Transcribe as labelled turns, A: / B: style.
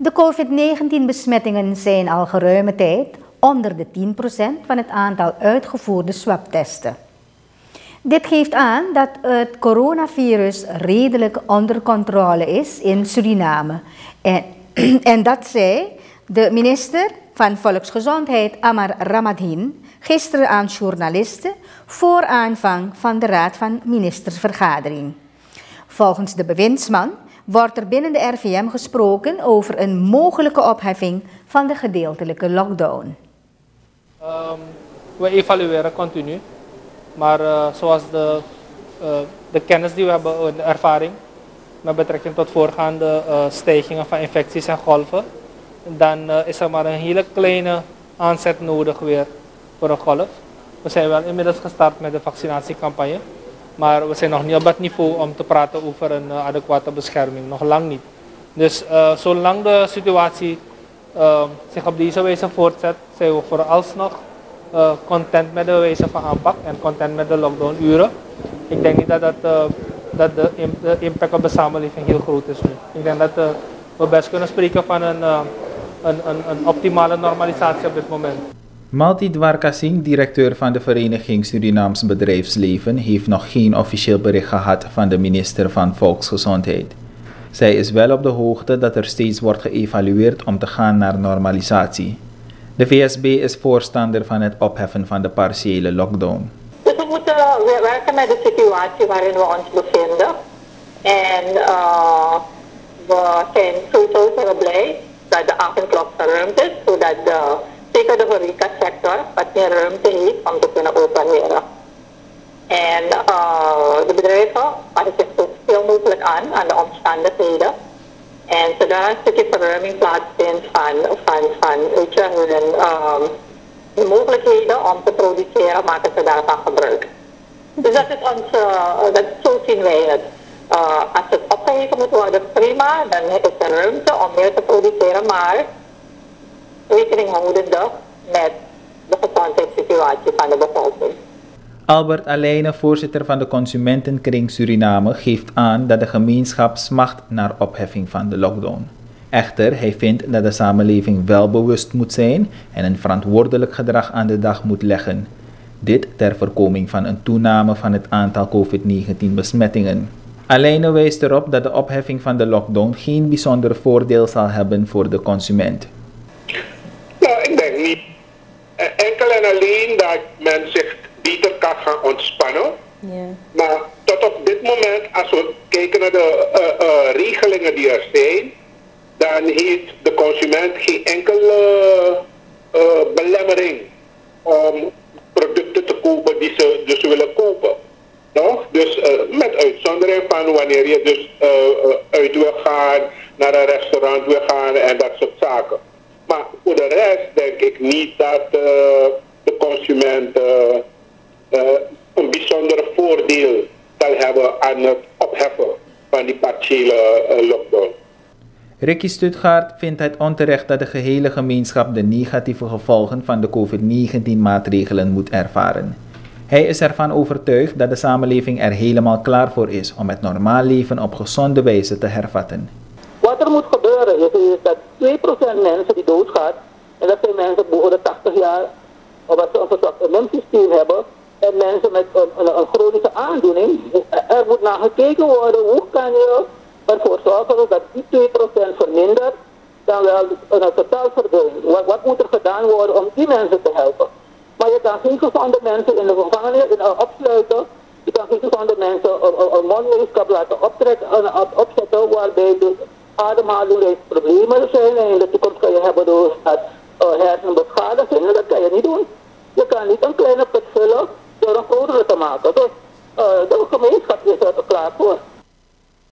A: De COVID-19-besmettingen zijn al geruime tijd onder de 10% van het aantal uitgevoerde swabtesten. Dit geeft aan dat het coronavirus redelijk onder controle is in Suriname. En dat zei de minister van Volksgezondheid Amar Ramadhin gisteren aan journalisten voor aanvang van de Raad van Ministersvergadering. Volgens de bewindsman wordt er binnen de RVM gesproken over een mogelijke opheffing van de gedeeltelijke lockdown.
B: We evalueren continu, maar zoals de kennis die we hebben, de ervaring met betrekking tot voorgaande stijgingen van infecties en golven, dan is er maar een hele kleine aanzet nodig weer voor een golf. We zijn wel inmiddels gestart met de vaccinatiecampagne, maar we zijn nog niet op dat niveau om te praten over een adequate bescherming, nog lang niet. Dus zolang de situatie zich op deze wijze voortzet, zijn we vooralsnog content met de wijze van aanpak en content met de lockdownuren. Ik denk niet dat de impact op de samenleving heel groot is nu. Ik denk dat we best kunnen spreken van een optimale normalisatie op dit moment.
C: Malti Dwarka Singh, directeur van de Vereniging Surinaams Bedrijfsleven, heeft nog geen officieel bericht gehad van de minister van Volksgezondheid. Zij is wel op de hoogte dat er steeds wordt geëvalueerd om te gaan naar normalisatie. De VSB is voorstander van het opheffen van de partiële lockdown.
D: Dus we moeten werken met de situatie waarin we ons bevinden. En we zijn sowieso blij dat de avondklok verruimd is, zodat zeker de horecasector wat meer ruimte heeft om te kunnen opereren. En de bedrijven passen zich zoveel mogelijk aan de omstandigheden. En zodra een stukje verruiming plaatsvindt van de mogelijkheden om te produceren, maken ze daarvan gebruik. Dus dat is zo zien wij het. Als het opgeheven moet worden, prima, dan is er ruimte om meer te produceren, maar rekening houdende met de gezondheidssituatie van de bevolking.
C: Albert Alijne, voorzitter van de Consumentenkring Suriname, geeft aan dat de gemeenschap smacht naar opheffing van de lockdown. Echter, hij vindt dat de samenleving wel bewust moet zijn en een verantwoordelijk gedrag aan de dag moet leggen. Dit ter voorkoming van een toename van het aantal COVID-19-besmettingen. Alijne wijst erop dat de opheffing van de lockdown geen bijzonder voordeel zal hebben voor de consument.
E: Nou, ik denk niet. Enkel en alleen dat men zich beter kan gaan ontspannen. Yeah. Maar tot op dit moment, als we kijken naar de regelingen die er zijn, dan heeft de consument geen enkele belemmering om producten te kopen die ze dus willen kopen. No? Dus met uitzondering van wanneer je dus uit wil gaan, naar een restaurant wil gaan en dat soort zaken. Maar voor de rest denk ik niet dat de consument een bijzonder voordeel zal hebben aan het opheffen van die partiële lockdown.
C: Ricky Stuttgart vindt het onterecht dat de gehele gemeenschap de negatieve gevolgen van de COVID-19-maatregelen moet ervaren. Hij is ervan overtuigd dat de samenleving er helemaal klaar voor is om het normaal leven op gezonde wijze te hervatten.
D: Wat er moet gebeuren is dat 2% mensen die doodgaan, en dat zijn mensen boven de 80 jaar, omdat ze een verzwakt immuunsysteem hebben, en mensen met een chronische aandoening. Er moet naar gekeken worden, hoe kan je ervoor zorgen dat die 2% vermindert, dan wel een totaal verdwijnt. Wat moet er gedaan worden om die mensen te helpen? Maar je kan geen gezonde mensen in de gevangenis opsluiten. Je kan geen gezonde mensen een mondweeskap laten opzetten, waarbij de ademhalingsproblemen zijn. En in de toekomst kan je hebben door hersenbeschadigingen. Dat kan je niet doen. Je kan niet een kleine put vullen door een grotere te maken. Dus de gemeenschap is er klaar voor.